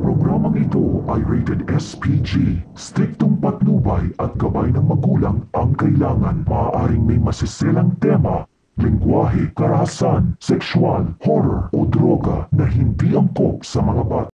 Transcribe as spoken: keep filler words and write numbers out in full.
programang ito ay rated S P G. Striktong patnubay at gabay ng magulang ang kailangan. Maaaring may masiselang tema, lengguwahe, karahasan, sexual, horror o droga na hindi angkop sa mga bata.